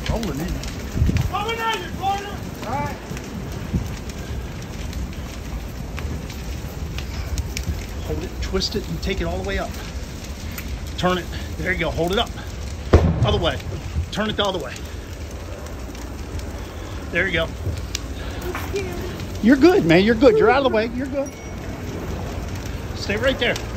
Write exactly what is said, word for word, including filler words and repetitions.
Rolling in. Coming at you, partner. All right. Hold it, twist it, and take it all the way up. Turn it. There you go. Hold it up. Other way. Turn it the other way. There you go. You're good, man. You're good. You're out of the way. You're good. Stay right there.